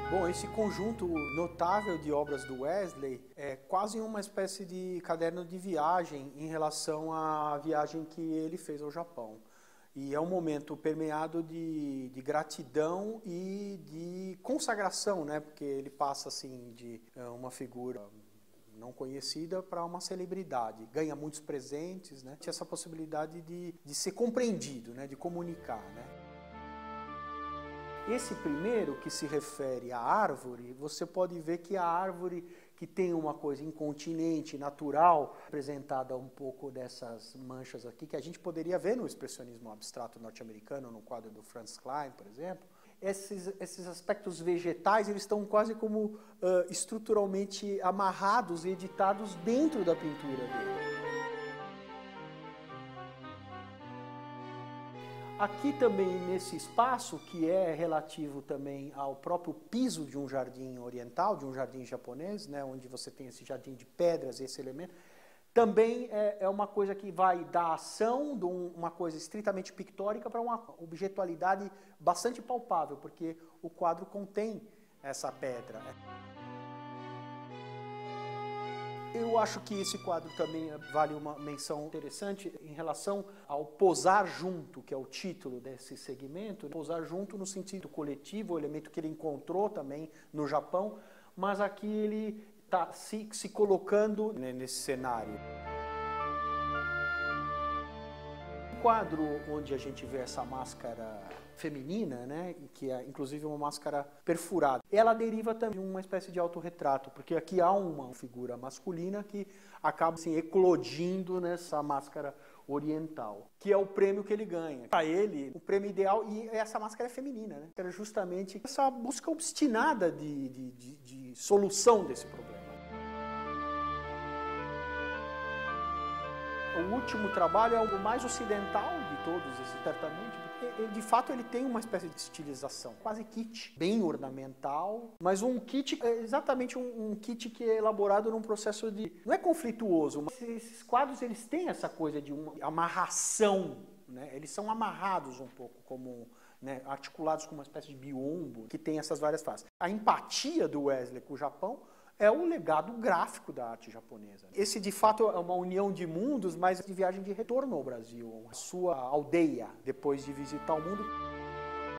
Bom, esse conjunto notável de obras do Wesley é quase uma espécie de caderno de viagem em relação à viagem que ele fez ao Japão. E é um momento permeado de gratidão e de consagração, né? Porque ele passa assim de uma figura não conhecida para uma celebridade, ganha muitos presentes, né? Tinha essa possibilidade de ser compreendido, né? De comunicar, né? Esse primeiro, que se refere à árvore, você pode ver que a árvore que tem uma coisa incontinente, natural, apresentada um pouco dessas manchas aqui, que a gente poderia ver no expressionismo abstrato norte-americano, no quadro do Franz Kline, por exemplo. Esses aspectos vegetais, eles estão quase como estruturalmente amarrados e editados dentro da pintura dele. Aqui também nesse espaço, que é relativo também ao próprio piso de um jardim oriental, de um jardim japonês, né, onde você tem esse jardim de pedras, esse elemento, também é uma coisa que vai da ação de uma coisa estritamente pictórica para uma objetualidade bastante palpável, porque o quadro contém essa pedra. Eu acho que esse quadro também vale uma menção interessante em relação ao posar junto, que é o título desse segmento. Posar junto no sentido coletivo, o elemento que ele encontrou também no Japão, mas aqui ele está se colocando nesse cenário. O quadro onde a gente vê essa máscara feminina, né, que é inclusive uma máscara perfurada, ela deriva também de uma espécie de autorretrato, porque aqui há uma figura masculina que acaba assim, eclodindo nessa máscara oriental, que é o prêmio que ele ganha. Para ele, o prêmio ideal, e essa máscara é feminina, né, era justamente essa busca obstinada de solução desse problema. O último trabalho é o mais ocidental de todos, certamente, porque de fato ele tem uma espécie de estilização, quase kit, bem ornamental, mas um kit, exatamente um kit que é elaborado num processo de, não é conflituoso, mas esses quadros eles têm essa coisa de uma amarração, né? Eles são amarrados um pouco, como, né, articulados com uma espécie de biombo, que tem essas várias faces. A empatia do Wesley com o Japão é o legado gráfico da arte japonesa. Esse, de fato, é uma união de mundos, mas de viagem de retorno ao Brasil, a sua aldeia, depois de visitar o mundo.